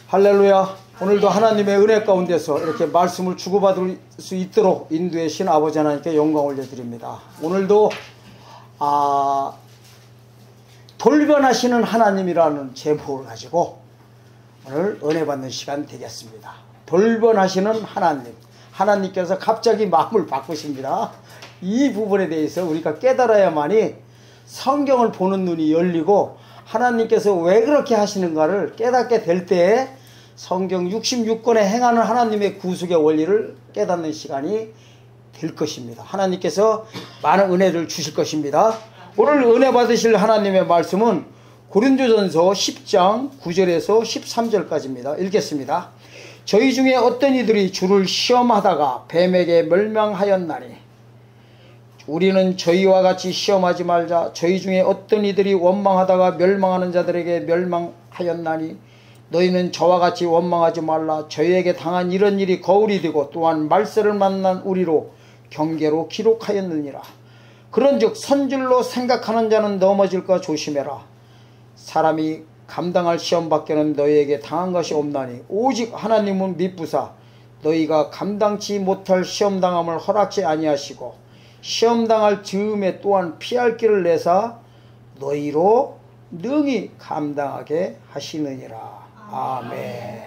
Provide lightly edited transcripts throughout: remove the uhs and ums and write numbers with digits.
할렐루야. 오늘도 하나님의 은혜 가운데서 이렇게 말씀을 주고받을 수 있도록 인도해 주신 아버지 하나님께 영광 올려드립니다. 오늘도 돌변하시는 하나님이라는 제목을 가지고 오늘 은혜 받는 시간 되겠습니다. 돌변하시는 하나님, 하나님께서 갑자기 마음을 바꾸십니다. 이 부분에 대해서 우리가 깨달아야만이 성경을 보는 눈이 열리고 하나님께서 왜 그렇게 하시는가를 깨닫게 될 때에 성경 66권에 행하는 하나님의 구속의 원리를 깨닫는 시간이 될 것입니다. 하나님께서 많은 은혜를 주실 것입니다. 오늘 은혜 받으실 하나님의 말씀은 고린도전서 10장 9절에서 13절까지입니다. 읽겠습니다. 저희 중에 어떤 이들이 주를 시험하다가 뱀에게 멸망하였나니 우리는 저희와 같이 시험하지 말자. 저희 중에 어떤 이들이 원망하다가 멸망하는 자들에게 멸망하였나니 너희는 저와 같이 원망하지 말라. 저희에게 당한 이런 일이 거울이 되고 또한 말세를 만난 우리로 경계로 기록하였느니라. 그런즉 선줄로 생각하는 자는 넘어질까 조심해라. 사람이 감당할 시험밖에는 너희에게 당한 것이 없나니 오직 하나님은 미쁘사 너희가 감당치 못할 시험당함을 허락지 아니하시고 시험당할 즈음에 또한 피할 길을 내사 너희로 능히 감당하게 하시느니라. 아멘.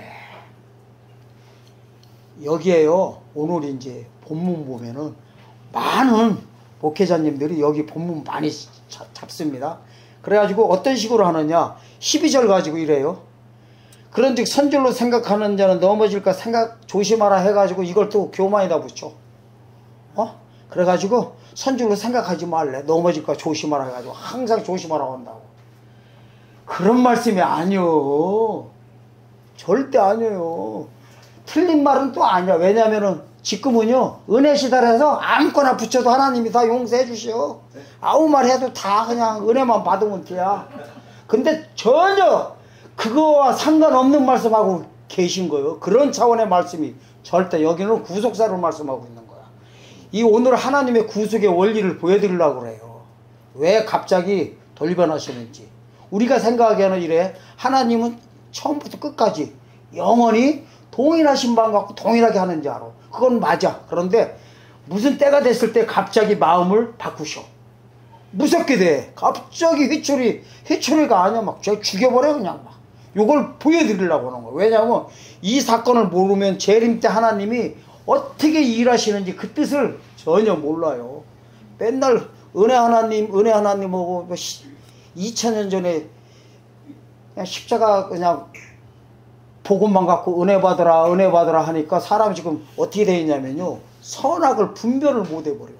여기에요. 오늘 이제 본문 보면은 많은 목회자님들이 여기 본문 많이 잡습니다. 그래가지고 어떤 식으로 하느냐, 12절 가지고 이래요. 그런즉 선줄로 생각하는 자는 넘어질까 생각 조심하라 해가지고 이걸 또 교만에다 붙여. 그래가지고 선줄로 생각하지 말래. 넘어질까 조심하라 해가지고 항상 조심하라고 한다고. 그런 말씀이 아니요. 절대 아니에요. 틀린 말은 또 아니야. 왜냐면은 지금은요 은혜 시달에서 아무거나 붙여도 하나님이 다 용서해 주셔. 아무 말 해도 다 그냥 은혜만 받으면 돼야. 근데 전혀 그거와 상관없는 말씀하고 계신 거예요. 그런 차원의 말씀이 절대, 여기는 구속사로 말씀하고 있는 거야. 이 오늘 하나님의 구속의 원리를 보여드리려고 그래요. 왜 갑자기 돌변하시는지. 우리가 생각하기에는 이래. 하나님은 처음부터 끝까지 영원히 동일하신 방 갖고 동일하게 하는지 알아. 그건 맞아. 그런데 무슨 때가 됐을 때 갑자기 마음을 바꾸셔. 무섭게 돼. 갑자기 회초리가 아니야. 막 죽여버려 그냥 막. 요걸 보여드리려고 하는 거야. 왜냐하면 이 사건을 모르면 재림 때 하나님이 어떻게 일하시는지 그 뜻을 전혀 몰라요. 맨날 은혜 하나님하고 2000년 전에 그냥 십자가 그냥 복음만 갖고 은혜 받으라 하니까 사람이 지금 어떻게 되어 있냐면요, 선악을 분별을 못 해버려.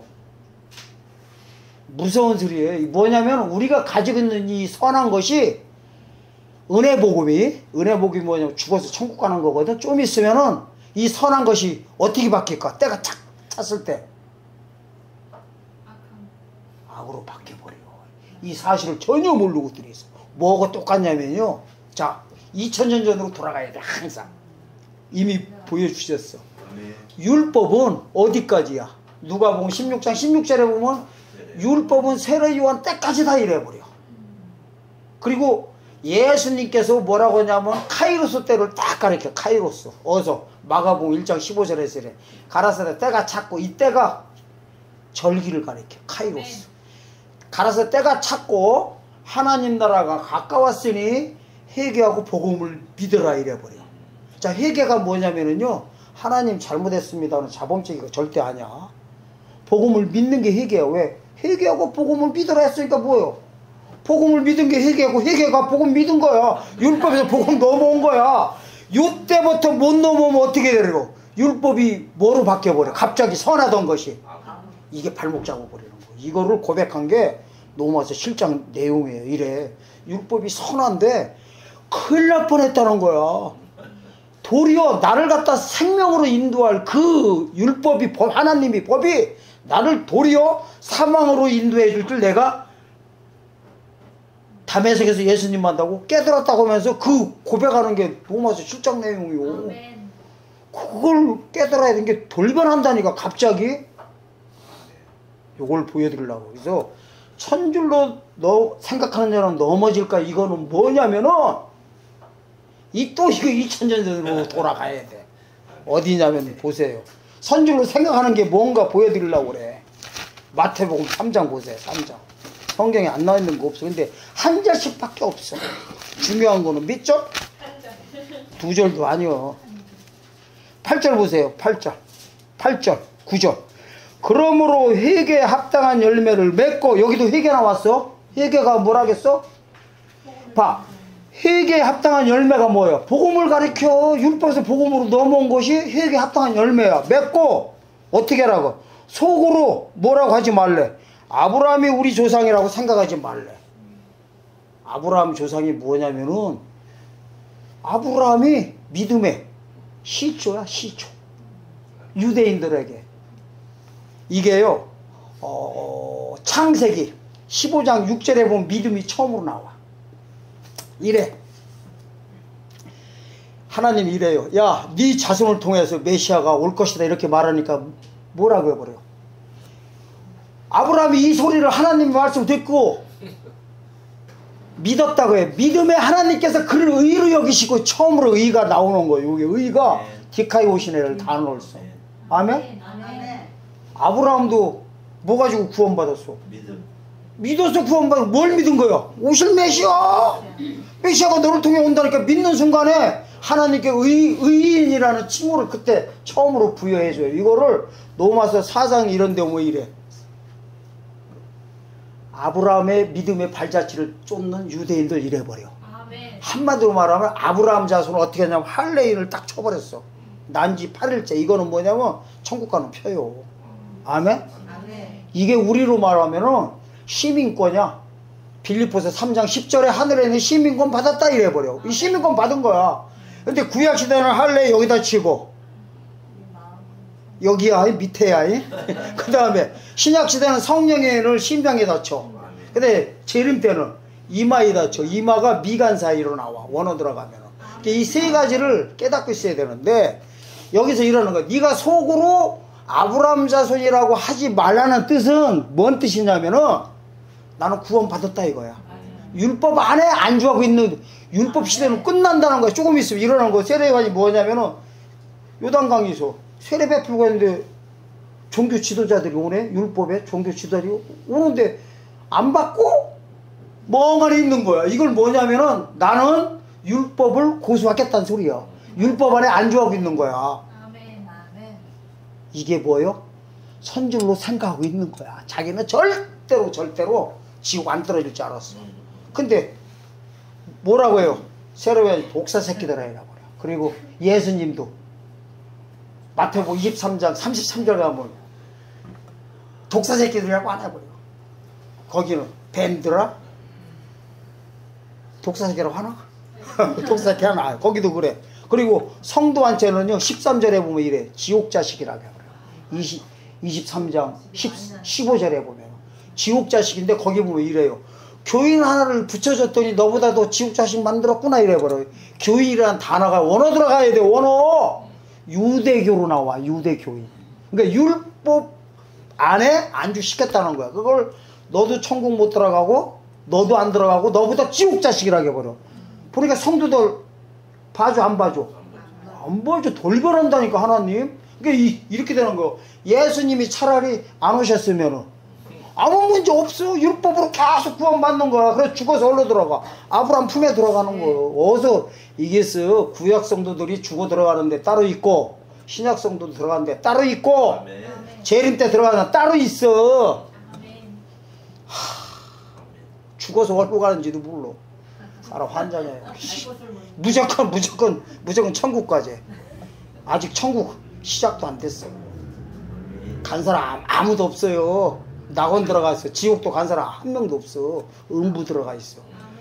무서운 소리예요. 뭐냐면 우리가 가지고 있는 이 선한 것이 은혜 복음이 뭐냐면 죽어서 천국 가는 거거든. 좀 있으면은 이 선한 것이 어떻게 바뀔까? 때가 착 찼을 때 악으로 바뀌어버려. 이 사실을 전혀 모르고 들어있어. 뭐가 똑같냐면요, 자 2000년 전으로 돌아가야 돼. 항상 이미 보여주셨어. 율법은 어디까지야? 누가복음 16장 16절에 보면 율법은 세례 요한 때까지 다 이래버려. 그리고 예수님께서 뭐라고 하냐면 카이로스 때를 딱 가르쳐. 카이로스. 어서 마가복음 1장 15절에서 이래. 가라사대 때가 찼고, 이때가 절기를 가르쳐. 카이로스. 가라사대 때가 찼고 하나님 나라가 가까웠으니 회개하고 복음을 믿으라 이래버려. 자, 회개가 뭐냐면은요, 하나님 잘못했습니다는 자범죄가 절대 아니야. 복음을 믿는 게 회개야. 왜? 회개하고 복음을 믿으라 했으니까 뭐예요? 복음을 믿은 게 회개고, 회개가 복음 믿은 거야. 율법에서 복음 넘어온 거야. 이때부터 못 넘어오면 어떻게 되려고? 율법이 뭐로 바뀌어버려? 갑자기 선하던 것이. 이게 발목 잡아버리는 거야. 이거를 고백한 게 로마서 7장 내용이에요. 이래. 율법이 선한데 큰일 날 뻔했다는 거야. 도리어 나를 갖다 생명으로 인도할 그 율법이, 하나님이 법이 나를 도리어 사망으로 인도해 줄 줄 내가 담에색에서 예수님 만나고 깨달았다고 하면서 그 고백하는 게 로마서 7장 내용이요. 그걸 깨달아야 되는 게 돌변한다니까 갑자기. 요걸 보여드리려고. 그래서 천줄로 생각하는 자는 넘어질까, 이거는 뭐냐면은 또 이거 2000년 전으로 돌아가야 돼. 어디냐면 보세요. 선줄로 생각하는 게 뭔가 보여드리려고 그래. 마태복음 3장 보세요. 3장. 성경에 안 나와 있는 거 없어. 근데 한 절씩밖에 없어. 중요한 거는 몇 절? 두 절도 아니요. 8절 보세요. 8절. 8절. 9절. 그러므로 회개에 합당한 열매를 맺고, 여기도 회개 나왔어? 회개가 뭐라겠어? 봐. 회개에 합당한 열매가 뭐예요? 복음을 가리켜. 율법에서 복음으로 넘어온 것이 회개에 합당한 열매야. 맺고 어떻게 하라고? 속으로 뭐라고 하지 말래. 아브라함이 우리 조상이라고 생각하지 말래. 아브라함 조상이 뭐냐면은 아브라함이 믿음의 시초야. 시초. 유대인들에게 이게요 창세기 15장 6절에 보면 믿음이 처음으로 나와. 이래. 하나님이 이래요. 야, 네 자손을 통해서 메시아가 올 것이다 이렇게 말하니까 뭐라고 해버려요. 아브라함이 이 소리를 하나님 말씀 듣고 믿었다고 해. 믿음에 하나님께서 그를 의로 여기시고 처음으로 의가 나오는 거예요. 여기 의가 디카이오시네를 다 넣었어. 아멘? 아브라함도 뭐 가지고 구원받았어? 믿어서 구원받아. 뭘 믿은 거야? 오실 메시아. 메시아가 너를 통해 온다니까 믿는 순간에 하나님께 의인이라는 칭호를 그때 처음으로 부여해줘요. 이거를 로마서 4장 이런 데 오면 이래. 아브라함의 믿음의 발자취를 쫓는 유대인들 이래버려. 한마디로 말하면 아브라함 자손을 어떻게 하냐면 할례인을 딱 쳐버렸어. 난지 8일째. 이거는 뭐냐면 천국 가는 표요. 아멘? 이게 우리로 말하면은 시민권이야. 빌립보서 3장 10절에 하늘에 있는 시민권 받았다 이래버려. 이 시민권 받은 거야. 근데 구약시대는 할례 여기다 치고 여기야 밑에야. 그 다음에 신약시대는 성령을 심장에다 쳐. 근데 재림 때는 이마에다 쳐. 이마가 미간 사이로 나와. 원어 들어가면은. 이 세 가지를 깨닫고 있어야 되는데 여기서 이러는 거야. 네가 속으로 아브라함 자손이라고 하지 말라는 뜻은 뭔 뜻이냐면은 나는 구원 받았다 이거야. 율법 안에 안주하고 있는 율법 시대는 끝난다는 거야. 조금 있으면 일어나는 거. 세례관이 뭐냐면은 요단강에서 세례 베풀고 있는데 종교 지도자들이 오네. 율법에 종교 지도자들이 오는데 안 받고 멍하니 있는 거야. 이걸 뭐냐면은 나는 율법을 고수하겠다는 소리야. 율법 안에 안주하고 있는 거야. 이게 뭐요? 선줄로 생각하고 있는 거야. 자기는 절대로 지옥 안 떨어질 줄 알았어. 근데 뭐라고 해요? 세례관이 독사 새끼들아 이라고 그래요. 그리고 예수님도 마태복음 23장 33절 가면 독사 새끼들이라고 안 해버려. 거기는 뱀들아 독사 새끼라고 하나? 독사 새끼 하나. 거기도 그래. 그리고 성도한테는요 13절에 보면 이래. 지옥 자식이라고 해요. 23장 15절에 보면 지옥 자식인데 거기 보면 이래요. 교인 하나를 붙여줬더니 너보다 더 지옥 자식 만들었구나 이래버려요. 교인이라는 단어가 원어 들어가야 돼. 원어. 유대교로 나와. 유대교인. 그러니까 율법 안에 안주시켰다는 거야. 그걸 너도 천국 못 들어가고 너도 안 들어가고 너보다 지옥 자식이라고 해버려. 그러니까 성도들 봐줘 안 봐줘? 안 봐줘. 돌변한다니까 하나님. 그러니까 이렇게 되는 거. 예수님이 차라리 안 오셨으면은 아무 문제 없어. 율법으로 계속 구원받는 거야. 그래서 죽어서 얼로 들어가. 아브라함 품에 들어가는 거예요. 어디서 이겠어. 구약 성도들이 죽어 들어가는데 따로 있고 신약 성도도 들어가는데 따로 있고 재림 때 들어가는 따로 있어. 죽어서 얼로 가는지도 몰라. 사람 환장해요. 무조건 천국 가지. 아직 천국 시작도 안 됐어. 간 사람 아무도 없어요. 낙원 들어갔어. 지옥도 간 사람 한 명도 없어. 음부 들어가 있어.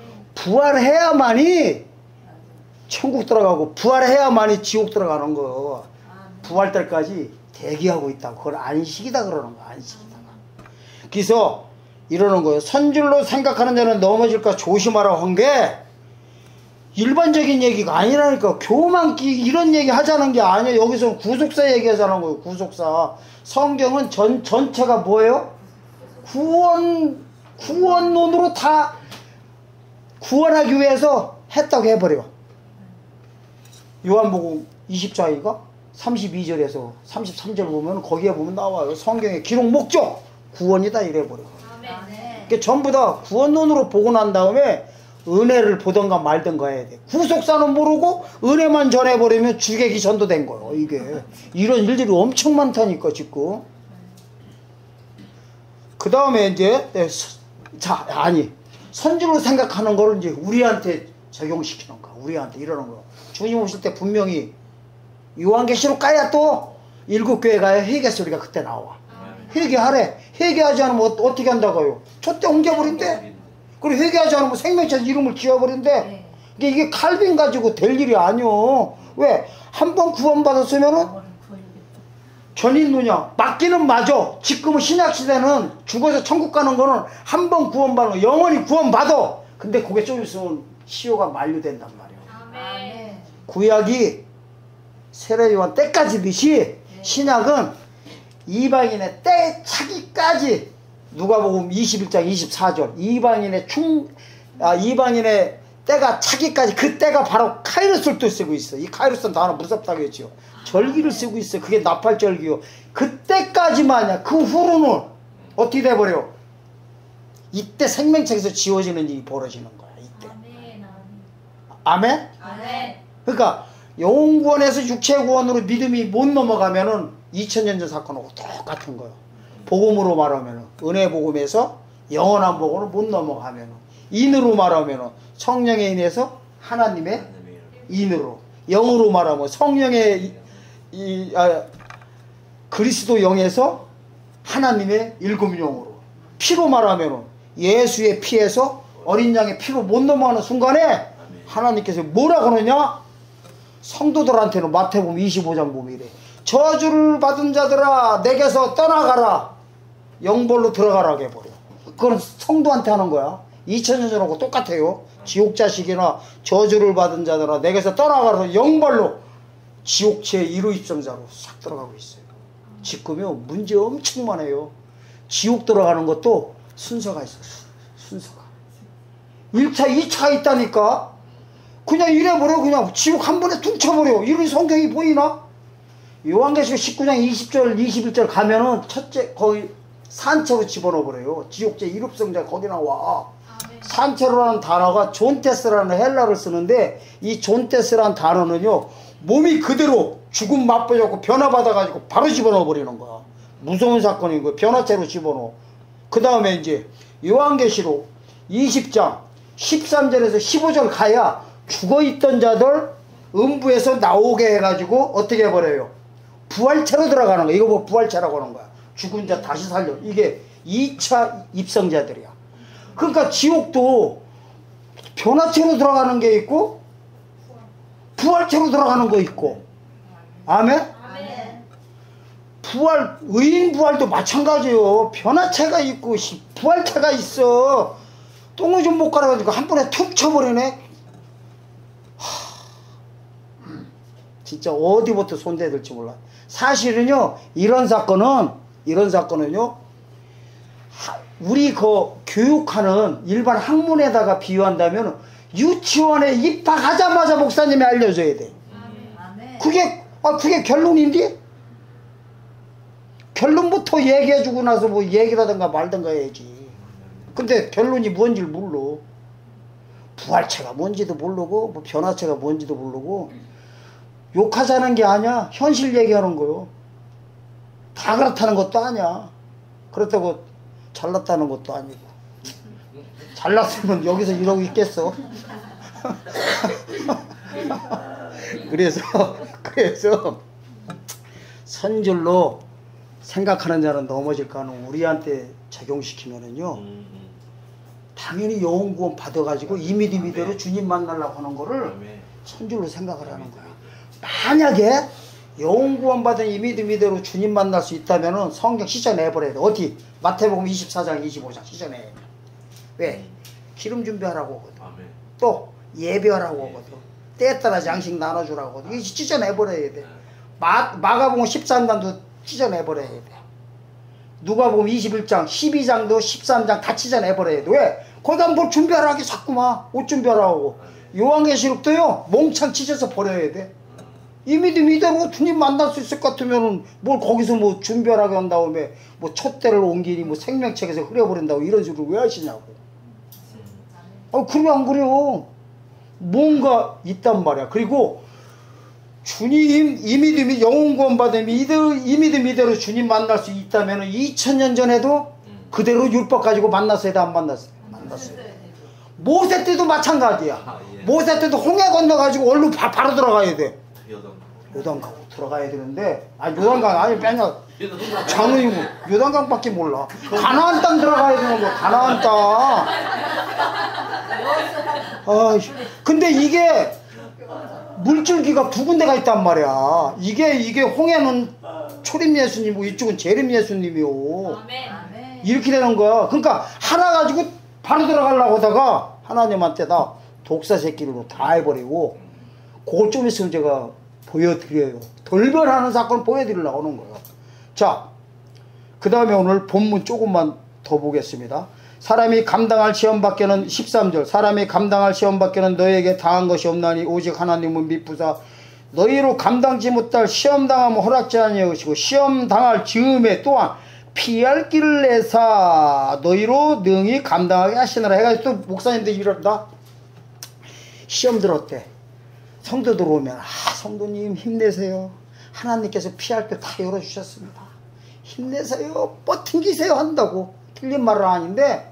부활해야만이 천국 들어가고 부활해야만이 지옥 들어가는 거. 부활 때까지 대기하고 있다고. 그걸 안식이다 그러는 거야. 안식이다가. 그래서 이러는 거예요. 선줄로 생각하는 자는 넘어질까 조심하라고 한 게 일반적인 얘기가 아니라니까. 교만기 이런 얘기 하자는 게 아니에요. 여기서 구속사 얘기하자는 거예요. 구속사. 성경은 전체가 뭐예요? 구원론으로 다 구원하기 위해서 했다고 해버려. 요한복음 20장인가? 32절에서 33절 보면 거기에 보면 나와요. 성경의 기록 목적 구원이다 이래버려. 그러니까 전부 다 구원론으로 보고 난 다음에 은혜를 보던가 말던가 해야 돼. 구속사는 모르고 은혜만 전해버리면 주객이 전도된 거예요. 이게 이런 일들이 엄청 많다니까 지금. 그 다음에 이제 선지로 생각하는 거를 이제 우리한테 적용시키는 거야. 우리한테 이러는 거야. 주님 오실 때 분명히 요한계시록 가야 또 일곱 교회 가야 회개 소리가 그때 나와. 회개하래. 회개하지 않으면 어떻게 한다고요? 촛대 옮겨버린대. 그리고 회개하지 않으면 생명체 이름을 지워버린대. 이게 칼빈 가지고 될 일이 아니오. 왜? 한 번 구원받았으면은 전인 누냐 맞기는 맞아. 지금은 신약시대는 죽어서 천국 가는 거는 한 번 구원받는 거 영원히 구원받아. 근데 그게 좀 있으면 시효가 만료된단 말이야. 구약이 세례요한 때까지듯이 신약은 이방인의 때 차기까지 누가복음 21장 24절 이방인의 때가 차기까지 그 때가 바로 카이로스를 또 쓰고 있어. 이 카이로스는 단어 무섭다고 했죠. 절기를 쓰고 있어. 그게 나팔절기요. 그때까지만이야. 그 후로는 어떻게 돼버려? 이때 생명책에서 지워지는 일이 벌어지는 거야. 이때. 아멘? 아멘? 그러니까 영구원에서 육체구원으로 믿음이 못 넘어가면은 2000년 전 사건하고 똑같은 거예요. 복음으로 말하면은 은혜 복음에서 영원한 복음으로 못 넘어가면은 인으로 말하면은 성령에 인해서 하나님의 인으로 영으로 말하면 성령의 그리스도 영에서 하나님의 일곱 영으로 피로 말하면은 예수의 피에서 어린 양의 피로 못 넘어가는 순간에 하나님께서 뭐라고 하느냐? 성도들한테는 마태복음 25장 보면 이래. 저주를 받은 자들아 내게서 떠나가라. 영벌로 들어가라 해버려. 그건 성도한테 하는 거야. 2000년 전하고 똑같아요. 지옥자식이나 저주를 받은 자들아 내게서 떠나가라. 영벌로 지옥체 1호 입성자로 싹 들어가고 있어요. 지금요 문제 엄청 많아요. 지옥 들어가는 것도 순서가 있어. 순서가 1차 2차가 있다니까. 그냥 이래버려. 그냥 지옥 한 번에 툭 쳐버려. 이런 성경이 보이나? 요한계시록 19장 20절 21절 가면은 첫째 거의 산채로 집어넣어버려요. 지옥제 1흡성자 거기 나와. 산채로라는 단어가 존테스라는 헬라를 쓰는데 이 존테스라는 단어는요 몸이 그대로 죽음 맛보자고 변화받아가지고 바로 집어넣어버리는 거야. 무서운 사건인 거야. 변화체로 집어넣어. 그 다음에 이제 요한계시록 20장 13절에서 15절 가야 죽어있던 자들 음부에서 나오게 해가지고 어떻게 해버려요? 부활체로 들어가는 거야. 이거 뭐 부활체라고 하는 거야. 죽은 자 다시 살려. 이게 2차 입성자들이야. 그러니까 지옥도 변화체로 들어가는 게 있고 부활체로 들어가는 거 있고. 아멘? 부활, 의인 부활도 마찬가지예요. 변화체가 있고 부활체가 있어. 똥을 좀 못 갈아가지고 한 번에 툭 쳐버리네. 진짜 어디부터 손대야 될지 몰라. 사실은요 이런 사건은요 우리 그 교육하는 일반 학문에다가 비유한다면 유치원에 입학하자마자 목사님이 알려줘야 돼. 그게 결론인데? 결론부터 얘기해주고 나서 뭐 얘기라든가 말든가 해야지. 근데 결론이 뭔지를 몰라. 부활체가 뭔지도 모르고 뭐 변화체가 뭔지도 모르고 욕하자는 게 아니야. 현실 얘기하는 거요. 다 그렇다는 것도 아니야. 그렇다고 잘났다는 것도 아니고. 잘났으면 여기서 이러고 있겠어. 그래서 선줄로 생각하는 자는 넘어질까 하는 우리한테 적용시키면은요 당연히 영혼구원 받아가지고 이미대로 주님 만나려고 하는 거를 선줄로 생각을 하는 거야. 만약에 영혼구원 받은 이미대로 주님 만날 수 있다면은 성경 씻어내버려야 돼. 어디? 마태복음 24장 25장 씻어내야 돼. 왜? 기름 준비하라고 하거든. 또 예배하라고 하거든. 때에 따라 양식 나눠주라고 하거든. 이거 찢어내버려야 돼. 마가복음 13장도 찢어내버려야 돼. 누가복음 21장 12장도 13장 다 찢어내버려야 돼. 왜? 거기다 뭘 준비하라고 자꾸만 옷 준비하라고 하고. 요한계시록도요 몽창 찢어서 버려야 돼. 이 믿음 이대로 주님 만날 수 있을 것 같으면은 뭘 거기서 뭐 준별하게 한 다음에 뭐 촛대를 옮기니 뭐 생명책에서 흐려버린다고 이런 식으로 왜 하시냐고. 그래 안 그래요? 뭔가 있단 말이야. 그리고 주님 이 믿음이 영혼 구원 받은 이 믿음 이대로 주님 만날 수 있다면은 2000년 전에도 그대로 율법 가지고 만났어야 돼, 안 만났어요? 만났어요. 모세 때도 마찬가지야. 모세 때도 홍해 건너가지고 얼른 바로 들어가야 돼. 요단강 들어가야 되는데, 요단강 아니 맨날 장로이고 요단강밖에 몰라. 가나안 땅 들어가야 되는 거, 가나안 땅. 근데 이게 물줄기가 두 군데가 있단 말이야. 이게 홍해는 초림 예수님이고 이쪽은 재림 예수님이요. 이렇게 되는 거야. 그러니까 하나 가지고 바로 들어가려고 하다가 하나님한테 다 독사 새끼로 다 해버리고, 그걸 좀 있으면 제가 보여드려요. 돌변하는 사건을 보여드리려고 하는 거예요. 자, 그 다음에 오늘 본문 조금만 더 보겠습니다. 사람이 감당할 시험밖에는 13절 사람이 감당할 시험밖에는 너에게 당한 것이 없나니 오직 하나님은 미쁘사 너희로 감당지 못할 시험당하면 허락지 아니하시고 시험당할 즈음에 또한 피할 길을 내사 너희로 능히 감당하게 하시느라 해가지고 또 목사님들이 이런다. 시험 들었대. 성도들 오면 성도님 힘내세요. 하나님께서 피할 때 다 열어주셨습니다. 힘내세요. 버팅기세요 한다고. 틀린 말은 아닌데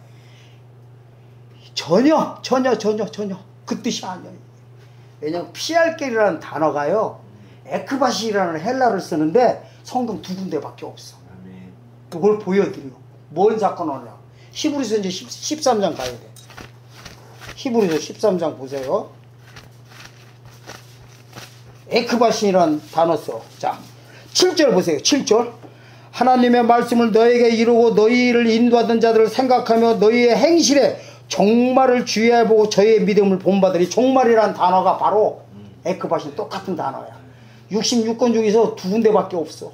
전혀 그 뜻이 아니에요. 왜냐면 피할 길이라는 단어가요 에크바시라는 헬라를 쓰는데 성경 두 군데밖에 없어. 그걸 보여드려요. 뭔 사건이냐. 히브리서 이제 13장 가야 돼. 히브리서 13장 보세요. 에크바신이라는 단어 써. 자, 7절 보세요. 7절. 하나님의 말씀을 너에게 이루고 너희를 인도하던 자들을 생각하며 너희의 행실에 종말을 주의해보고 저희의 믿음을 본받으리. 종말이라는 단어가 바로 에크바신 똑같은 단어야. 66권 중에서 두 군데밖에 없어.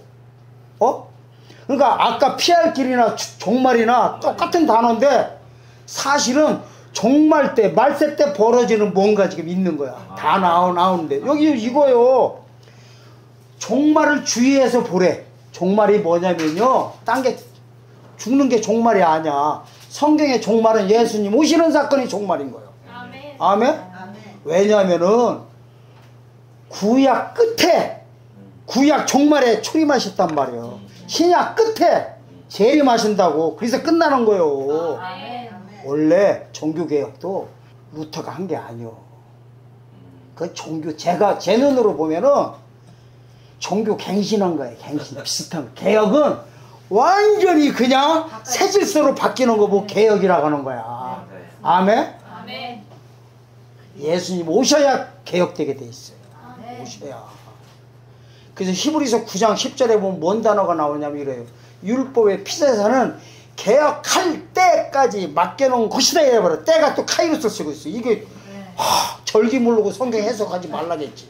그러니까 아까 피할 길이나 종말이나 똑같은 단어인데 사실은 종말 때, 말세 때 벌어지는 뭔가 지금 있는 거야. 다 나오는데. 여기 이거요. 종말을 주의해서 보래. 종말이 뭐냐면요. 딴 게, 죽는 게 종말이 아니야. 성경의 종말은 예수님 오시는 사건이 종말인 거예요. 아멘. 아멘? 왜냐면은, 구약 끝에, 구약 종말에 출임하셨단 말이에요. 신약 끝에 재림하신다고. 그래서 끝나는 거예요. 원래 종교개혁도 루터가 한 게 아니요. 그 제 눈으로 보면은 종교 갱신한 거예요. 갱신 비슷한 거. 개혁은 완전히 그냥 새 질서로 바뀌는 거 보고 개혁이라고 하는 거야. 아멘? 예수님 오셔야 개혁되게 돼 있어요. 오셔야. 그래서 히브리서 9장 10절에 보면 뭔 단어가 나오냐면 이래요. 율법의 피제사는 개혁할 때까지 맡겨놓은 것이다 이래버려. 때가 또 카이로스 쓰고 있어. 이게 절기 모르고 성경 해석하지 말라겠지.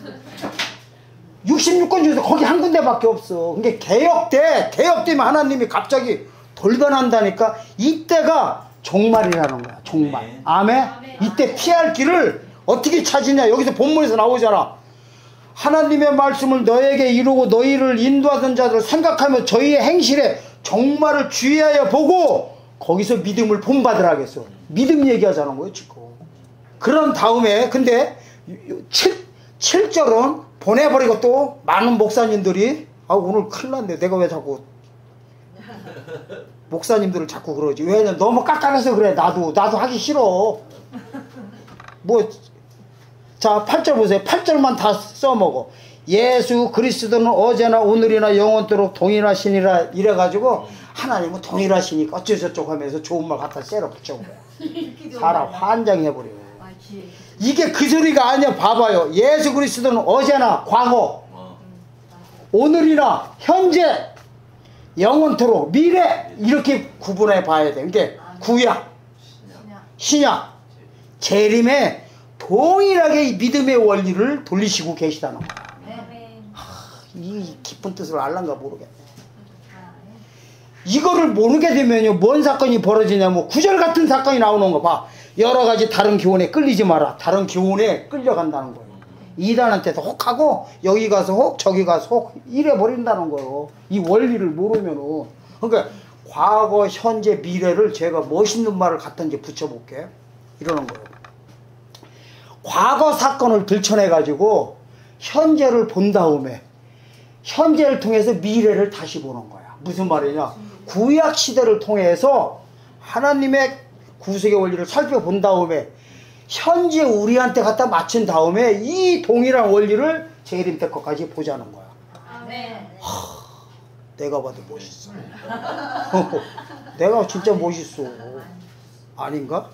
66권 중에서 거기 한 군데밖에 없어. 그게 개혁되면 하나님이 갑자기 돌변한다니까. 이때가 종말이라는 거야. 종말. 아멘? 이때 피할 길을 어떻게 찾으냐. 여기서 본문에서 나오잖아. 하나님의 말씀을 너에게 이루고 너희를 인도하던 자들을 생각하며 저희의 행실에 종말을 주의하여 보고 거기서 믿음을 본받으라 하겠어. 믿음 얘기하자는 거예요 지금. 그런 다음에 근데 7절은 보내버리고 또 많은 목사님들이 오늘 큰일 났네. 내가 왜 자꾸 목사님들을 자꾸 그러지. 왜냐면 너무 깎아내서 그래. 나도 하기 싫어. 자 8절 보세요. 8절만 다 써먹어. 예수 그리스도는 어제나 오늘이나 영원토록 동일하시니라 이래가지고 하나님은 동일하시니까 어쩌저쩌고 하면서 좋은 말 갖다 쎄러 붙여온 거야. 사람 환장해버려. 이게 그 소리가 아니야. 봐봐요. 예수 그리스도는 어제나 과거 오늘이나 현재 영원토록 미래 이렇게 구분해 봐야 돼. 그러니까 구약 신약 재림에 동일하게 이 믿음의 원리를 돌리시고 계시다는 거야. 이 깊은 뜻을 알란가 모르겠네. 이거를 모르게 되면요 뭔 사건이 벌어지냐면 구절 같은 사건이 나오는 거 봐. 여러 가지 다른 교훈에 끌리지 마라. 다른 교훈에 끌려간다는 거예요. 이단한테도 혹하고 여기 가서 혹 저기 가서 혹 이래 버린다는 거예요. 이 원리를 모르면은. 그러니까 과거, 현재, 미래를 제가 멋있는 말을 갖다 이제 붙여볼게. 이러는 거예요. 과거 사건을 들춰내 가지고 현재를 본 다음에 현재를 통해서 미래를 다시 보는 거야. 무슨 말이냐? 구약 시대를 통해서 하나님의 구속의 원리를 살펴본 다음에 현재 우리한테 갖다 맞춘 다음에 이 동일한 원리를 재림 때 것까지 보자는 거야. 내가 봐도 멋있어. 내가 진짜 멋있어. 아닌가?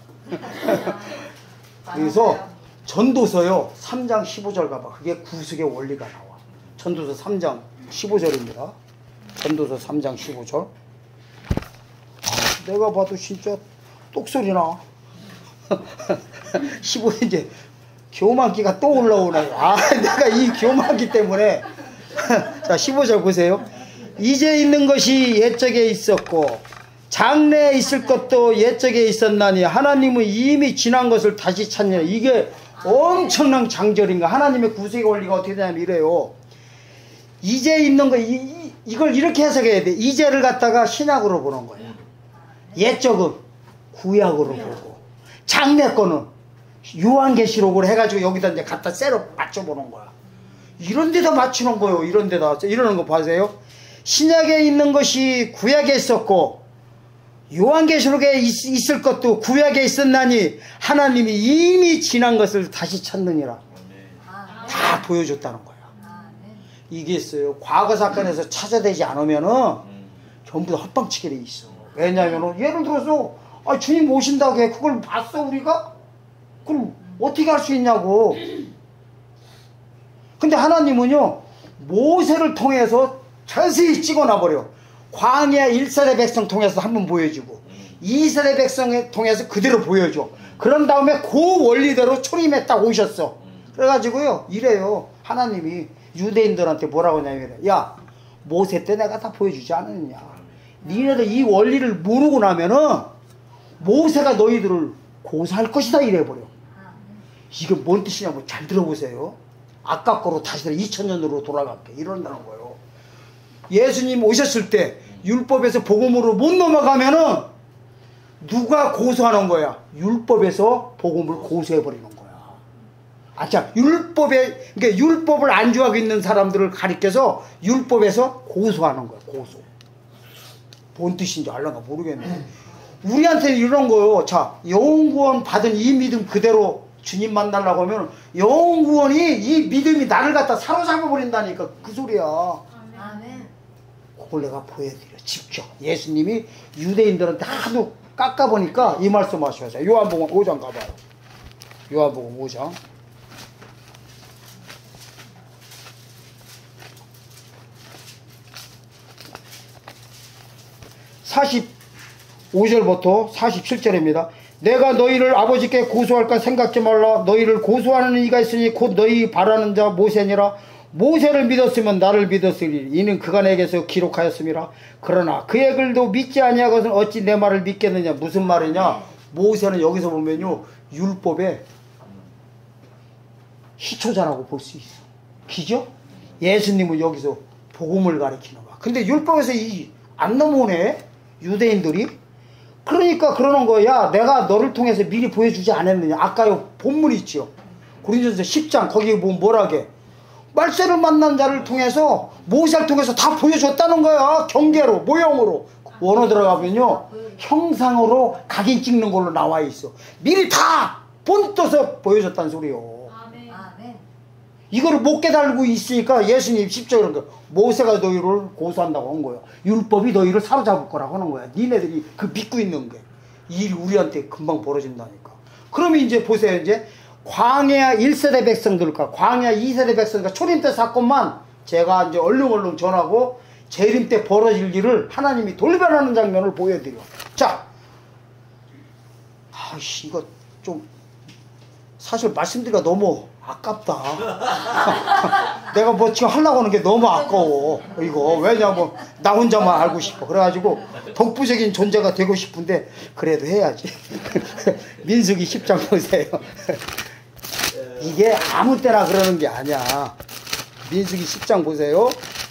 그래서 전도서요 3장 15절 가봐. 그게 구속의 원리가 나와. 전도서 3장 15절입니다. 전도서 3장 15절. 내가 봐도 진짜 똑소리 나. 15 이제 교만기가 또 올라오네. 내가 이 교만기 때문에. 자 15절 보세요. 이제 있는 것이 옛적에 있었고 장래에 있을 것도 옛적에 있었나니 하나님은 이미 지난 것을 다시 찾느냐. 이게 엄청난 장절인가. 하나님의 구속의 원리가 어떻게 되냐면 이래요. 이제 있는 거 이걸 이렇게 해석해야 돼. 이제를 갖다가 신약으로 보는 거예요. 옛적은 구약으로 보고 장래 거는 요한계시록으로 해가지고 여기다 이제 갖다 쎄로 맞춰보는 거야. 이런 데다 맞추는 거예요. 이런 데다. 이러는 거 봐세요. 신약에 있는 것이 구약에 있었고 요한계시록에 있을 것도 구약에 있었나니 하나님이 이미 지난 것을 다시 찾느니라. 다 보여줬다는 거야. 이게 있어요. 과거 사건에서 찾아내지 않으면은 전부 다 헛방치게 돼 있어. 왜냐면은 예를 들어서 주님 오신다고 해. 그걸 봤어 우리가? 그럼 어떻게 할 수 있냐고. 근데 하나님은요 모세를 통해서 자세히 찍어놔버려. 광야 1세대 백성 통해서 한번 보여주고 2세대 백성을 통해서 그대로 보여줘. 그런 다음에 그 원리대로 초림했다 오셨어. 그래가지고요 이래요. 하나님이 유대인들한테 뭐라고 하냐면 야 모세 때 내가 다 보여주지 않았느냐. 니네들 이 원리를 모르고 나면은 모세가 너희들을 고소할 것이다 이래버려. 이게 뭔 뜻이냐고 잘 들어보세요. 아까 거로 다시 2000년으로 돌아갈게 이런다는 거예요. 예수님 오셨을 때 율법에서 복음으로 못 넘어가면은 누가 고소하는 거야? 율법에서 복음을 고소해버리는 거야. 자, 그러니까 율법을 안주하고 있는 사람들을 가리켜서 율법에서 고소하는 거야. 고소. 뭔 뜻인지 알란가 모르겠네. 우리한테는 이런 거요. 자, 영구원 받은 이 믿음 그대로 주님 만나려고 하면 영구원이 이 믿음이 나를 갖다 사로잡아 버린다니까 그 소리야. 아멘. 그걸 내가 보여드려. 직접. 예수님이 유대인들한테 하도 깎아보니까 이 말씀 하셔서 요한복음 5장 가봐요. 요한복음 5장. (45절부터) (47절입니다) 내가 너희를 아버지께 고소할까 생각지 말라. 너희를 고소하는 이가 있으니 곧 너희 바라는 자 모세니라. 모세를 믿었으면 나를 믿었으리. 이는 그가 내게서 기록하였음이라. 그러나 그의 글도 믿지 아니하거든 어찌 내 말을 믿겠느냐. 무슨 말이냐. 모세는 여기서 보면요 율법의 희초자라고 볼 수 있어. 기죠? 예수님은 여기서 복음을 가리키는 거야. 근데 율법에서 안 넘어오네 유대인들이. 그러니까 그러는 거야. 내가 너를 통해서 미리 보여주지 않았느냐. 아까요 본문 있죠. 고린도전서 10장 거기에 보면 뭐라게. 말세를 만난 자를 통해서 모세를 통해서 다 보여줬다는 거야. 경계로 모형으로. 원어 들어가면요 형상으로 각인 찍는 걸로 나와 있어. 미리 다 본떠서 보여줬다는 소리요. 이거를 못 깨달고 있으니까 예수님 10절 그런 거 모세가 너희를 고소한다고 한 거야. 율법이 너희를 사로잡을 거라고 하는 거야. 니네들이 그 믿고 있는 게 일이 우리한테 금방 벌어진다니까. 그러면 이제 보세요. 이제 광야 1세대 백성들과 광야 2세대 백성들과 초림 때 사건만 제가 이제 얼렁얼렁 전하고 재림 때 벌어질 일을 하나님이 돌변하는 장면을 보여드려. 자, 아이씨 이거 좀 사실 말씀드리기가 너무 아깝다. 내가 뭐 지금 하려고 하는 게 너무 아까워. 이거 왜냐면 나 혼자만 알고 싶어. 그래가지고 독보적인 존재가 되고 싶은데 그래도 해야지. 민수기 10장 보세요. 이게 아무 때나 그러는 게 아니야. 민수기 10장 보세요.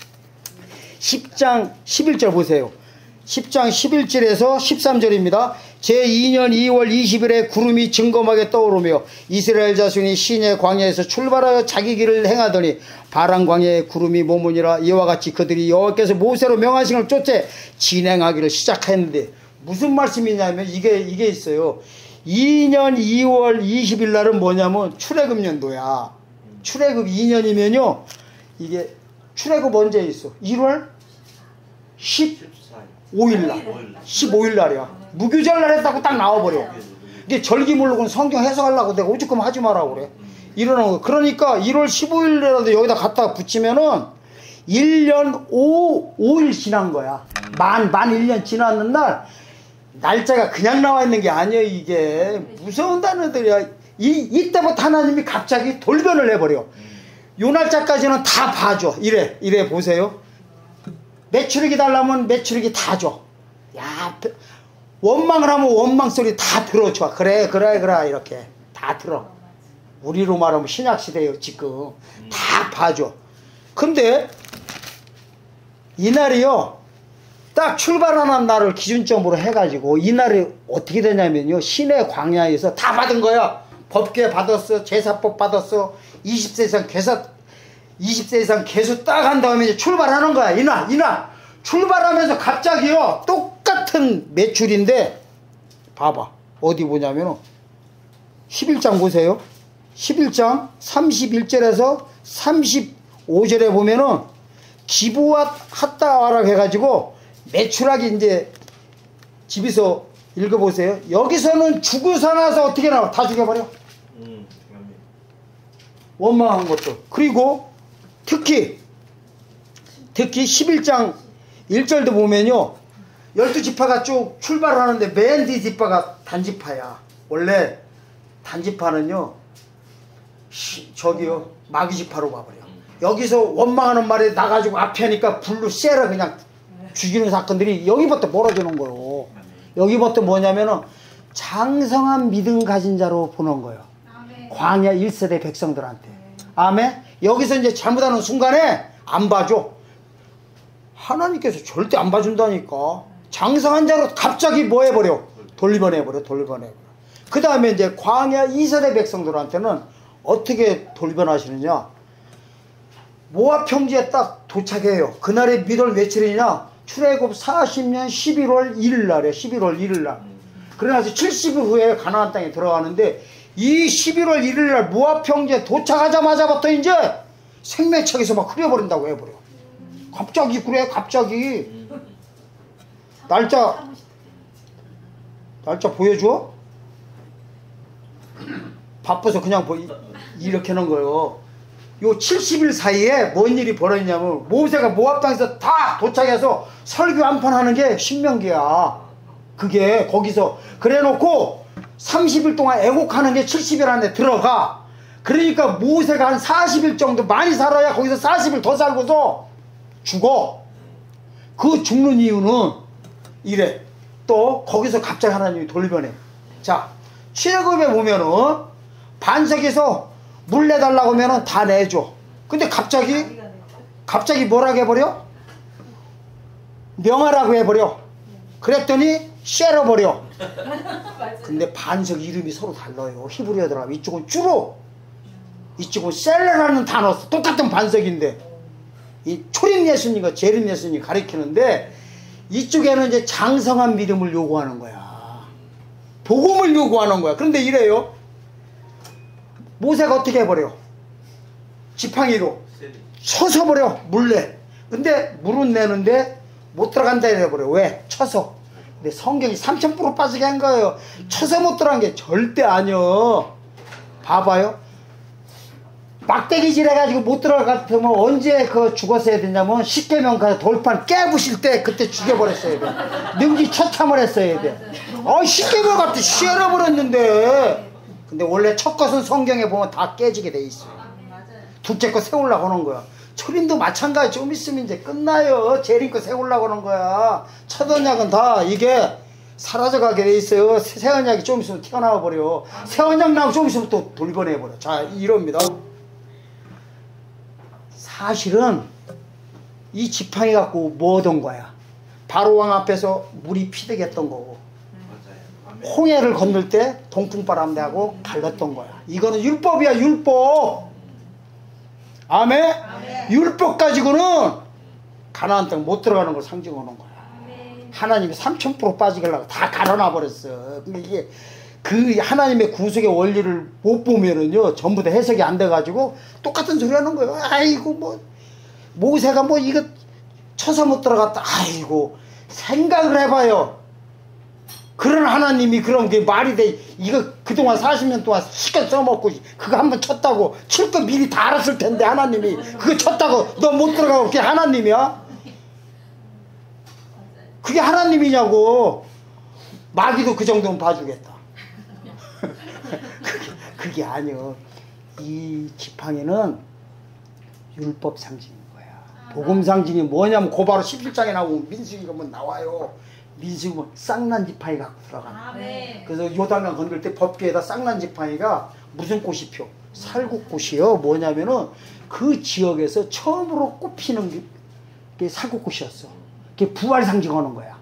10장 11절 보세요. 10장 11절에서 13절입니다. 제2년 2월 20일에 구름이 증거하게 떠오르며 이스라엘 자손이 시내 광야에서 출발하여 자기 길을 행하더니 바란 광야에 구름이 머무니라. 이와 같이 그들이 여호와께서 모세로 명하신 걸 쫓아 진행하기를 시작했는데, 무슨 말씀이냐면 이게 있어요. 2년 2월 20일 날은 뭐냐면 출애굽 연도야. 출애굽 2년이면요, 이게 출애굽 언제 있어? 1월 15일 날. 15일 날이야. 무교절 날 했다고 딱 나와버려. 이게 절기 모르고는 성경 해석하려고 내가 오죽하면 하지 마라고 그래. 이러는 거. 그러니까 1월 15일이라도 여기다 갖다 붙이면은 1년 5일 지난 거야. 만 1년 지났는 날, 날짜가 그냥 나와 있는 게 아니에요. 이게 무서운 단어들이야. 이때부터 하나님이 갑자기 돌변을 해버려. 요 날짜까지는 다 봐줘. 이래 보세요. 매출액이 달라면 매출액이 다 줘. 야, 원망을 하면 원망 소리 다 들어줘. 그래 이렇게 다 들어. 우리로 말하면 신약시대예요. 지금 다 봐줘. 근데 이날이요, 딱 출발하는 날을 기준점으로 해가지고 이날이 어떻게 되냐면요, 시내 광야에서 다 받은 거야. 법궤 받았어, 제사법 받았어, 20세 이상 계수 딱 한 다음에 이제 출발하는 거야. 이날 출발하면서 갑자기요, 똑같은 매출인데, 봐봐. 어디 보냐면 11장 보세요. 11장 31절에서 35절에 보면은 기부와 핫다와라 해가지고 매출하기, 이제 집에서 읽어보세요. 여기서는 죽어서 나서 어떻게 나와? 다 죽여버려. 원망한 것도. 그리고 특히 11장 1절도 보면요, 12지파가 쭉 출발하는데 맨 뒤 지파가 단지파야. 원래 단지파는요, 저기요, 마귀지파로 가버려. 여기서 원망하는 말에 나가지고 앞에 하니까 불로 쎄라 그냥 죽이는 사건들이 여기부터 벌어지는 거예요. 여기부터 뭐냐면은 장성한 믿음 가진 자로 보는 거예요. 광야 1세대 백성들한테. 아멘. 여기서 이제 잘못하는 순간에 안 봐줘. 하나님께서 절대 안 봐준다니까. 장성한 자로 갑자기 뭐 해버려? 돌려보내버려. 그 다음에 이제 광야 2세대 백성들한테는 어떻게 돌변하시느냐? 모압 평지에 딱 도착해요. 그날의 밑월 며칠이냐? 출애굽 40년 11월 1일 날이에요. 11월 1일 날. 그러나서 70일 후에 가나안 땅에 들어가는데, 이 11월 1일 날 모압 평지에 도착하자마자부터 이제 생명책에서 막 흐려버린다고 해버려. 갑자기 그래, 갑자기. 날짜 보여줘? 바빠서 그냥 이렇게 하는 거예요. 요 70일 사이에 뭔 일이 벌어졌냐면, 모세가 모압 땅에서 다 도착해서 설교 한 판 하는 게 신명기야. 그게 거기서 그래 놓고 30일 동안 애곡하는 게 70일 안에 들어가. 그러니까 모세가 한 40일 정도 많이 살아야 거기서 40일 더 살고서 죽어. 그 죽는 이유는 이래. 또 거기서 갑자기 하나님이 돌변해. 자, 출애굽에 보면은 반석에서 물 내달라고 하면은 다 내줘. 근데 갑자기 뭐라고 해버려? 명하라고 해버려. 그랬더니 쉐러버려. 근데 반석 이름이 서로 달라요. 히브리어들하고. 이쪽은 쭈로, 이쪽은 셀레라는 단어, 똑같은 반석인데, 이 초림 예수님과 재림 예수님이 가리키는데, 이쪽에는 이제 장성한 믿음을 요구하는 거야. 복음을 요구하는 거야. 그런데 이래요. 모세가 어떻게 해버려? 지팡이로 쳐서 버려. 물내. 근데 물은 내는데 못 들어간다 해버려. 왜? 쳐서. 근데 성경이 3000% 빠지게 한 거예요. 쳐서 못 들어간 게 절대 아니여. 봐봐요. 막대기질 해가지고 못 들어갔으면 언제 죽었어야 되냐면, 십계명 가서 돌판 깨부실 때 그때 죽여버렸어야 돼. 능지 처참을 했어야 돼. 십계명 갖다 씌어버렸는데. 근데 원래 첫 것은 성경에 보면 다 깨지게 돼 있어요. 둘째 거 세우려고 하는 거야. 초림도 마찬가지. 좀 있으면 이제 끝나요. 재림 거 세우려고 하는 거야. 첫 언약은 다 이게 사라져가게 돼 있어요. 새 언약이 좀 있으면 튀어나와 버려. 새 언약 나오고 좀 있으면 또 돌변해 버려. 자, 이럽니다. 사실은 이 지팡이 갖고 뭐 얻은 거야? 바로왕 앞에서 물이 피되겠던 거고, 홍해를 건널 때 동풍바람 내고 갈랐던 거야. 이거는 율법이야, 율법. 아멘? 아멘. 율법 가지고는 가나안 땅 못 들어가는 걸 상징하는 거야. 아멘. 하나님이 3000% 빠지게 하려고 다 갈아놔 버렸어. 근데 이게 그 하나님의 구속의 원리를 못 보면은요, 전부 다 해석이 안 돼가지고 똑같은 소리 하는 거예요. 아이고, 뭐 모세가 뭐 이거 쳐서 못 들어갔다. 아이고, 생각을 해봐요. 그런 하나님이 그런 게 말이 돼. 이거 그동안 40년 동안 시간 써먹고 그거 한번 쳤다고 칠 거 미리 다 알았을 텐데 하나님이 그거 쳤다고 너 못 들어가고 그게 하나님이야? 그게 하나님이냐고. 마귀도 그 정도는 봐주겠다. 그게 아니요. 이 지팡이는 율법 상징인 거야. 복음 상징이 뭐냐면 고바로 11장에 나오고 민수기가 뭐 나와요. 민수기는 쌍난 지팡이 갖고 들어가는 거야. 그래서 요단강 건들 때 법궤에다 쌍난 지팡이가 무슨 꽃이 펴? 살구꽃이요. 뭐냐면은 그 지역에서 처음으로 꽃피는 게 살구꽃이었어. 그게 부활 상징하는 거야.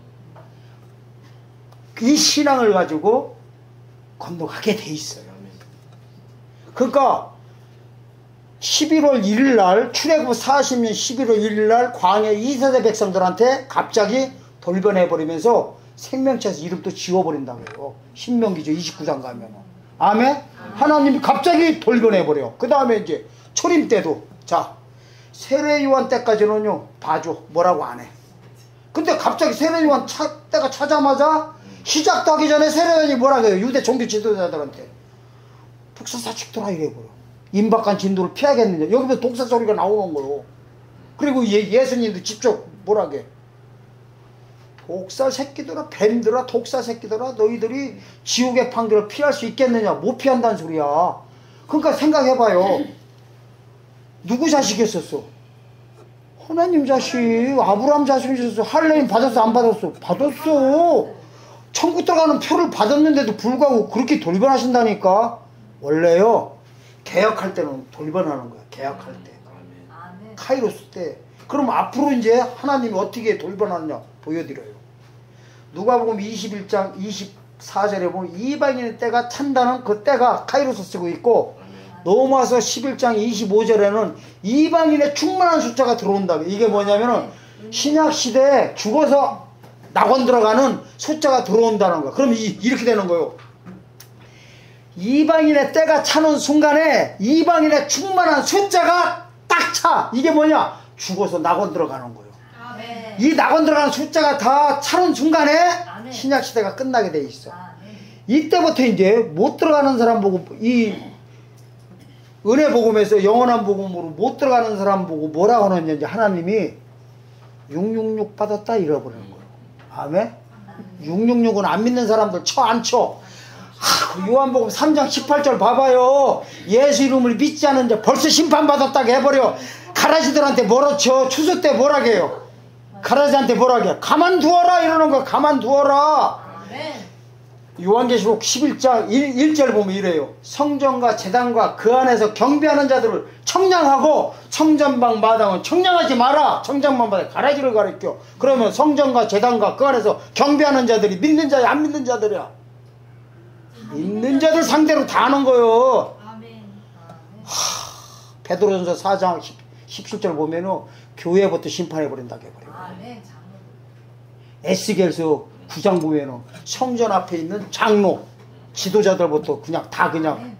이 신앙을 가지고 건너가게 돼 있어요. 그러니까 11월 1일 날 출애굽 40년 11월 1일 날 광야 2세대 백성들한테 갑자기 돌변해 버리면서 생명체에서 이름도 지워버린다고요. 신명기죠. 29장 가면은. 아멘? 하나님이 갑자기 돌변해 버려. 그 다음에 이제 초림 때도 자 세례 요한 때까지는요 봐줘 뭐라고 안 해. 근데 갑자기 세례 요한 때가 차자마자 시작도 하기 전에 세례 요한이 뭐라고 해요. 유대 종교 지도자들한테 독사사직도라 이래버려. 임박한 진도를 피하겠느냐. 여기서 독사 소리가 나오는 거요. 그리고 예수님도 직접 뭐라고 해. 독사 새끼들아, 뱀들아, 독사 새끼들아, 너희들이 지옥의 판결을 피할 수 있겠느냐. 못 피한다는 소리야. 그러니까 생각해봐요. 누구 자식이었었어? 하나님 자식, 아브라함 자식이었어. 할례임 받았어, 안 받았어? 받았어. 천국 들어가는 표를 받았는데도 불구하고 그렇게 돌변하신다니까. 원래요, 개혁할 때는 돌변하는 거야. 개혁할 때. 카이로스 때. 그럼 앞으로 이제 하나님이 어떻게 돌변하느냐 보여드려요. 누가복음 21장 24절에 보면 이방인의 때가 찬다는 그 때가 카이로스 쓰고 있고, 넘어와서 11장 25절에는 이방인의 충만한 숫자가 들어온다. 이게 뭐냐면은 신약시대에 죽어서 낙원 들어가는 숫자가 들어온다는 거야. 그럼 이렇게 되는 거예요. 이방인의 때가 차는 순간에 이방인의 충만한 숫자가 딱 차. 이게 뭐냐? 죽어서 낙원 들어가는 거예요. 아멘. 이 낙원 들어가는 숫자가 다 차는 순간에 아멘. 신약시대가 끝나게 돼 있어. 아멘. 이때부터 이제 못 들어가는 사람 보고, 이 은혜 복음에서 영원한 복음으로 못 들어가는 사람 보고 뭐라고 하느냐, 이제 하나님이 666 받았다 잃어버리는 거예요. 아멘? 666은 안 믿는 사람들 쳐 안 쳐? 요한복음 3장 18절 봐봐요. 예수 이름을 믿지 않은 자 벌써 심판받았다고 해버려. 가라지들한테 뭐라 쳐? 추수 때 뭐라 해요? 가라지한테 뭐라 해요? 가만두어라 이러는 거. 가만두어라. 요한계시록 11장 1절 보면 이래요. 성전과 제단과 그 안에서 경배하는 자들을 청량하고 성전방 마당은 청량하지 마라. 성전방 마당에 가라지를 가리켜. 그러면 성전과 제단과 그 안에서 경배하는 자들이 믿는 자야 안 믿는 자들이야? 믿는 자들 상대로 다 하는 거요. 베드로전서 4장 17절 보면은 교회부터 심판해버린다고 해버려요. 에스겔서 9장 보면은 성전 앞에 있는 장로 지도자들부터 그냥 다 그냥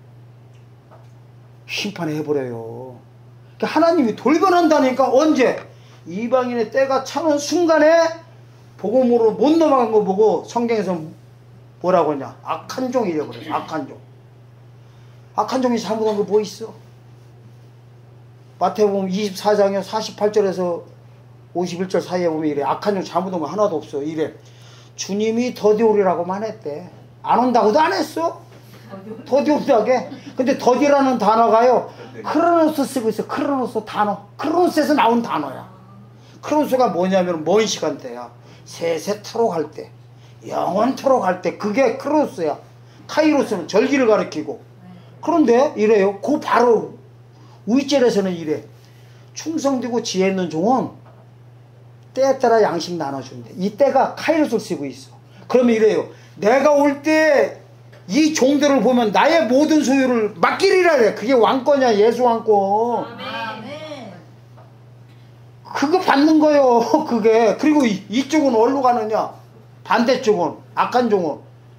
심판해버려요. 그러니까 하나님이 돌변한다니까. 언제? 이방인의 때가 차는 순간에 복음으로 못 넘어간 거 보고 성경에서 뭐라고 하냐? 악한 종이 되어버려요. 악한 종. 악한 종이 잘못한 거 뭐 있어? 마태복음 24장에 48절에서 51절 사이에 보면 이래. 악한 종 잘못한 거 하나도 없어. 이래. 주님이 더디 오리라고만 했대. 안 온다고도 안 했어. 더디 온다게. 근데 더디라는 단어가요, 크로노스 쓰고 있어. 크로노스 단어. 크로노스에서 나온 단어야. 크로노스가 뭐냐면 먼 시간대야. 세세 트럭 할 때. 영원토록 할 때 그게 크로스야. 카이로스는 절기를 가리키고. 그런데 이래요. 그 바로 우이절에서는 이래. 충성되고 지혜 있는 종은 때에 따라 양식 나눠준대. 이 때가 카이로스를 쓰고 있어. 그러면 이래요. 내가 올 때 이 종들을 보면 나의 모든 소유를 맡기리라 그래. 그게 왕권이야. 예수 왕권. 그거 받는 거예요. 그게. 그리고 이쪽은 어디로 가느냐. 반대쪽은 악한 종은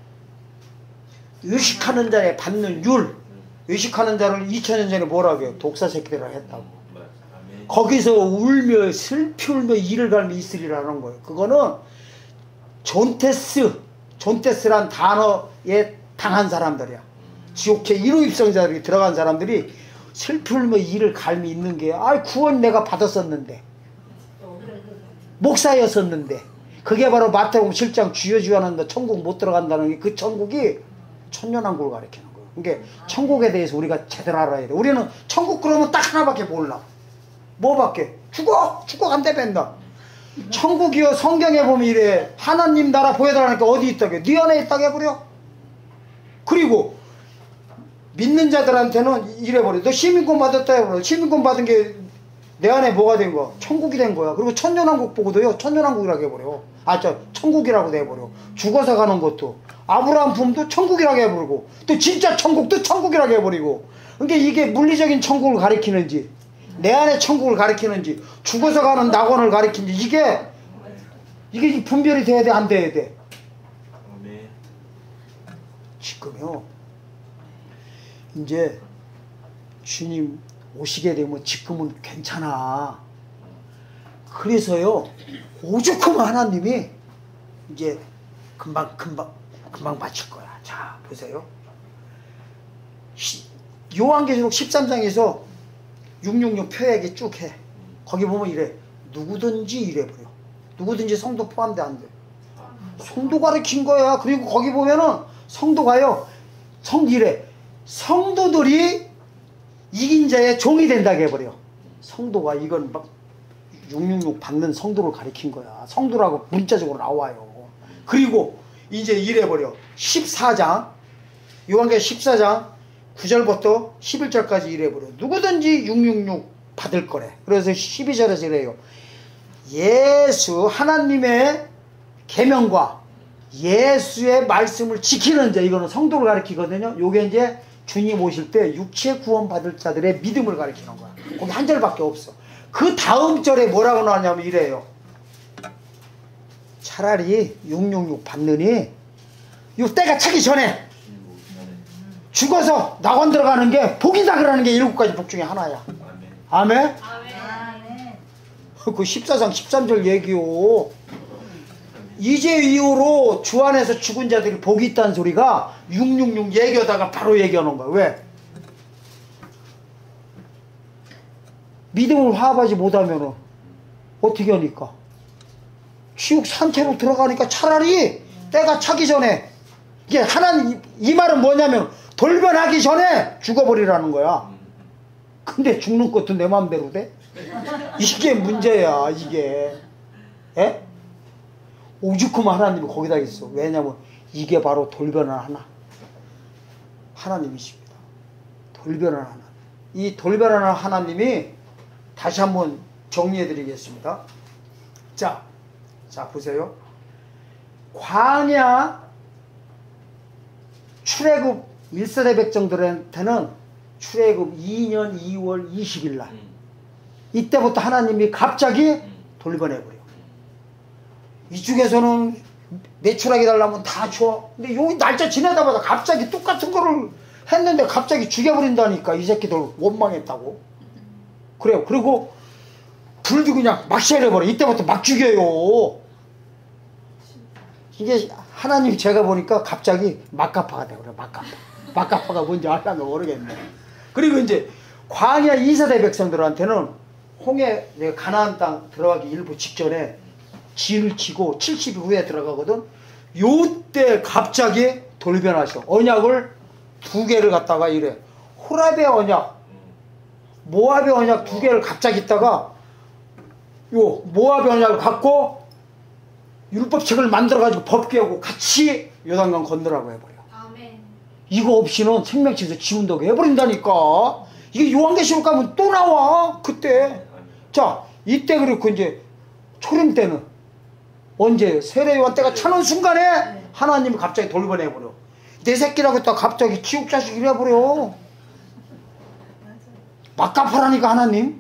의식하는 자에 받는 율. 의식하는 자를 2000년 전에 뭐라고 해요? 독사 새끼들이라 했다고. 거기서 울며 슬피 울며 이를 갈며 있으리라는 거예요. 그거는 존테스란 단어에 당한 사람들이야. 지옥의 1호 입성자들이 들어간 사람들이 슬피 울며 이를 갈며 있는 게, 구원 내가 받았었는데, 목사였었는데, 그게 바로 마태복음 7장 주여 하는데 천국 못 들어간다는 게, 그 천국이 천년왕국을 가리키는 거예요. 그러니까 천국에 대해서 우리가 제대로 알아야 돼. 우리는 천국 그러면 딱 하나밖에 몰라. 뭐밖에? 죽어 간대 뺀다. 천국이요, 성경에 보면 이래. 하나님 나라 보여달라니까 어디 있다게? 네 안에 있다게 해버려. 그리고 믿는 자들한테는 이래버려. 너 시민권 받았다 해버려. 시민권 받은 게 내 안에 뭐가 된 거야? 천국이 된 거야. 그리고 천년왕국 보고도요, 천년왕국이라고 해버려. 천국이라고 해버려. 죽어서 가는 것도, 아브라함 품도 천국이라고 해버리고, 또 진짜 천국도 천국이라고 해버리고. 그러니까 이게 물리적인 천국을 가리키는지, 내 안에 천국을 가리키는지, 죽어서 가는 낙원을 가리키는지, 이게 분별이 돼야 돼, 안 돼야 돼? 지금요, 이제 주님 오시게 되면 지금은 괜찮아. 그래서요, 오죽하면 하나님이 이제 금방 마칠 거야. 자, 보세요. 요한계시록 13장에서 666 표약이 쭉 해. 거기 보면 이래. 누구든지 이래버려. 누구든지 성도 포함돼 안 돼. 성도 가르친 거야. 그리고 거기 보면은 성도가요, 이래. 성도들이 이긴 자의 종이 된다고 해버려. 성도가 이건 막 666 받는 성도를 가리킨 거야. 성도라고 문자적으로 나와요. 그리고 이제 이래버려. 14장, 요한계시록 14장 9절부터 11절까지 이래버려. 누구든지 666 받을 거래. 그래서 12절에서 이래요. 예수 하나님의 계명과 예수의 말씀을 지키는 자, 이거는 성도를 가리키거든요. 요게 이제 주님 오실 때 육체 구원 받을 자들의 믿음을 가리키는 거야. 거기 한 절밖에 없어. 그 다음 절에 뭐라고 나오냐면 이래요. 차라리 666 받느니 요 때가 차기 전에 죽어서 낙원 들어가는 게 복이다 그러는 게 7가지 복 중에 하나야. 아멘? 아멘. 그 14장 13절 얘기요. 이제 이후로 주 안에서 죽은 자들이 복이 있다는 소리가 666 얘기하다가 바로 얘기하는 거야. 왜? 믿음을 화합하지 못하면 어떻게 하니까? 지옥 산채로 들어가니까 차라리 때가 차기 전에, 이게 하나님, 이 말은 뭐냐면 돌변하기 전에 죽어버리라는 거야. 근데 죽는 것도 내 마음대로 돼? 이게 문제야, 이게. 에? 오죽하면 하나님이 거기다 있어. 왜냐면 이게 바로 돌변한 하나님이십니다. 돌변한 하나님. 이 돌변하는 하나님이 다시 한번 정리해 드리겠습니다. 자 보세요. 광야 출애굽 1세대 백성들한테는 출애굽 2년 2월 20일 날, 이때부터 하나님이 갑자기 돌변해버려. 이쪽에서는 매출하게 달라면 다 줘. 근데 여기 날짜 지나다마다 갑자기 똑같은 거를 했는데 갑자기 죽여버린다니까. 이 새끼들 원망했다고. 그래요. 그리고 불도 그냥 막 쉐려버려. 이때부터 막 죽여요. 이게 하나님, 제가 보니까 갑자기 막가파가 되버려. 막가파가 뭔지 알라면 모르겠네. 그리고 이제 광야 2세대 백성들한테는 홍해, 가나안 땅 들어가기 일부 직전에 진을 치고 70일 후에 들어가거든. 요때 갑자기 돌변하셔. 언약을 2개를 갖다가 이래. 호랍의 언약, 모압의 언약 2개를 갑자기 있다가 요 모압의 언약을 갖고 율법책을 만들어가지고 법계하고 같이 요단강 건너라고 해버려. 아멘. 이거 없이는 생명책에서 지운다고 해버린다니까. 이게 요한계시록 가면 또 나와 그때. 자, 이때 그렇고 이제 초림 때는 언제 세례 요한 때가 차는 순간에 하나님이 갑자기 돌변해버려. 내 새끼라고 했다가 갑자기 지옥 자식 이래버려. 막 갚으라니까 하나님.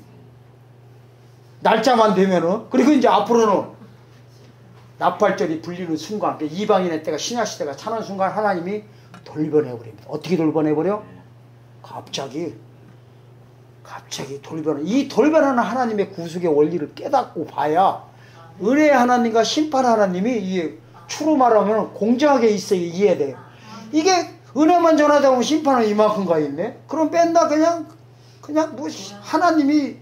날짜만 되면은. 그리고 이제 앞으로는 납발절이 불리는 순간, 이방인의 때가 신약시대가 차는 순간 하나님이 돌변해버립니다. 어떻게 돌변해버려? 갑자기 돌변해. 이 돌변하는 하나님의 구속의 원리를 깨닫고 봐야 은혜의 하나님과 심판 하나님이 이게 추로 말하면 공정하게 있어야 이해돼요. 이게 은혜만 전하다 보면 심판은 이만큼 가 있네. 그럼 뺀다 그냥 뭐 하나님이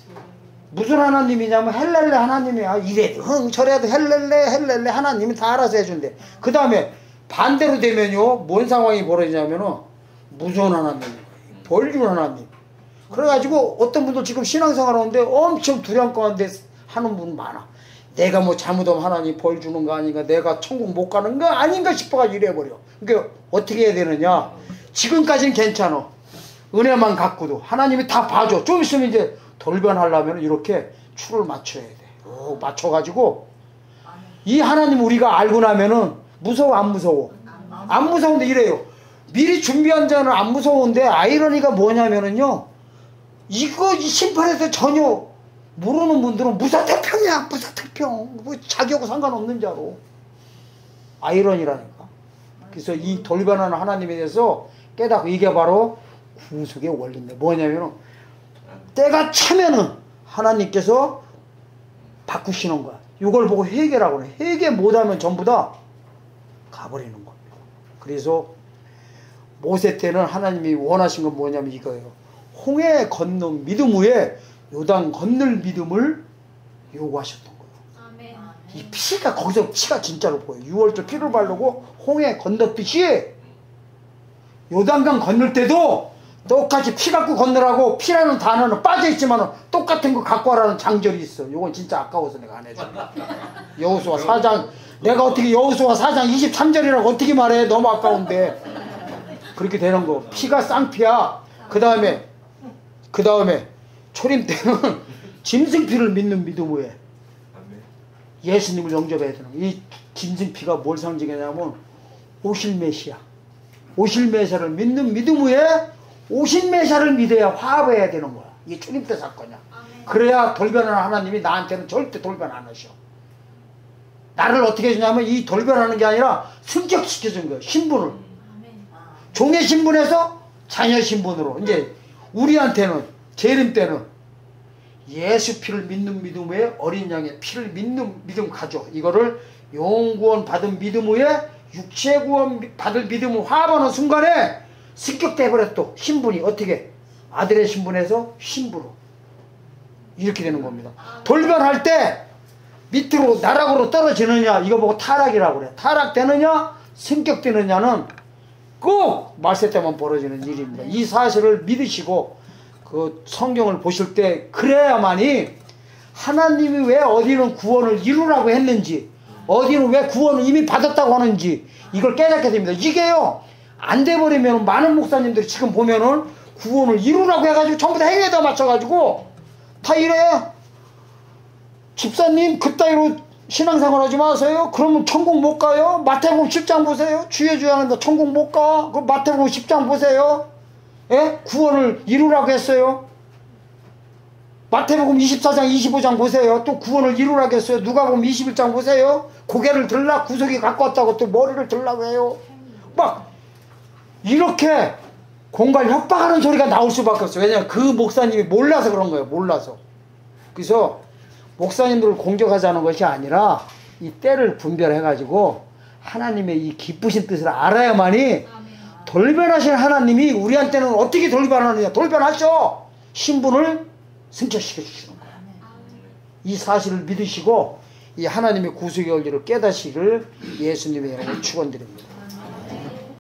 무슨 하나님이냐면 헬렐레 하나님이야. 이래도 흥 저래도 헬렐레 하나님이 다 알아서 해준대. 그 다음에 반대로 되면요 뭔 상황이 벌어지냐면은 무서운 하나님, 벌준 하나님. 그래가지고 어떤 분들 지금 신앙생활 하는데 엄청 두려움 가운데 하는 분 많아. 내가 뭐 잘못하면 하나님 벌 주는 거 아닌가, 내가 천국 못 가는 거 아닌가 싶어가지고 이래버려. 그러니까 어떻게 해야 되느냐. 지금까지는 괜찮아. 은혜만 갖고도 하나님이 다 봐줘. 좀 있으면 이제 돌변하려면 이렇게 추를 맞춰야 돼. 맞춰가지고 이 하나님 우리가 알고 나면은 무서워 안 무서워? 안 무서운데 이래요. 미리 준비한 자는 안 무서운데 아이러니가 뭐냐면은요, 이거 심판에서 전혀 모르는 분들은 무사태평이야. 무사태평. 뭐 자기하고 상관없는 자로. 아이러니라니까. 그래서 이 돌변하는 하나님에 대해서 깨닫고 이게 바로 구속의 원리인데 뭐냐면은 때가 차면은 하나님께서 바꾸시는 거야. 이걸 보고 회개라고 해. 회개 못하면 전부 다 가버리는 겁니다. 그래서 모세 때는 하나님이 원하신 건 뭐냐면 이거예요. 홍해 건넌 믿음 후에 요단 건널 믿음을 요구하셨던 거예요. 아멘. 이 피가 거기서 피가 진짜로 보여요. 6월절 피를 바르고 홍해 건넜듯이 요단강 건널 때도 똑같이 피 갖고 건너라고. 피라는 단어는 빠져있지만 똑같은 거 갖고 와라는 장절이 있어. 이건 진짜 아까워서 내가 안 해줘. 여호수아 4장 내가 어떻게 여호수아 4장 23절이라고 어떻게 말해. 너무 아까운데. 그렇게 되는 거. 피가 쌍피야. 그 다음에 초림 때는 짐승피를 믿는 믿음 후에 예수님을 영접해야 되는 거야. 이 짐승피가 뭘 상징하냐면 오실 메시아. 오실 메시아를 믿는 믿음 후에 오신 메시아를 믿어야 화합해야 되는 거야. 이게 초림 때 사건이야. 그래야 돌변하는 하나님이 나한테는 절대 돌변 안 하셔. 나를 어떻게 해주냐면 이 돌변하는 게 아니라 승격시켜준 거예요. 신분을. 종의 신분에서 자녀 신분으로. 이제 우리한테는 재림 때는 예수 피를 믿는 믿음 후에 어린 양의 피를 믿는 믿음 가져. 이거를 영구원 받은 믿음 후에 육체 구원 받을 믿음을 화합하는 순간에 승격돼버려. 또 신분이 어떻게 아들의 신분에서 신부로 이렇게 되는 겁니다. 돌변할 때 밑으로 나락으로 떨어지느냐 이거 보고 타락이라고 그래. 타락되느냐 승격되느냐는 꼭 말세 때만 벌어지는 일입니다. 이 사실을 믿으시고 그 성경을 보실 때 그래야만이 하나님이 왜 어디는 구원을 이루라고 했는지, 어디는 왜 구원을 이미 받았다고 하는지 이걸 깨닫게 됩니다. 이게요 안 돼버리면 많은 목사님들이 지금 보면은 구원을 이루라고 해가지고 전부 다 행위에다 맞춰가지고 다 이래. 집사님 그따위로 신앙생활 하지 마세요. 그러면 천국 못 가요. 마태복음 10장 보세요. 주여 주여 하는데 천국 못 가. 그 마태복음 10장 보세요. 예? 구원을 이루라고 했어요. 마태복음 24장 25장 보세요. 또 구원을 이루라고 했어요. 누가복음 21장 보세요. 고개를 들라 구석이 갖고 왔다고 또 머리를 들라고 해요. 막 이렇게 공갈 협박하는 소리가 나올 수밖에 없어요. 왜냐하면 그 목사님이 몰라서 그런 거예요. 몰라서. 그래서 목사님들을 공격하자는 것이 아니라 이 때를 분별해가지고 하나님의 이 기쁘신 뜻을 알아야만이 돌변하신 하나님이 우리한테는 어떻게 돌변하느냐. 돌변하셔. 신분을 승격시켜 주시는 거야. 이 사실을 믿으시고 이 하나님의 구속의 원리를 깨닫기를 예수님의 이름으로 축원드립니다.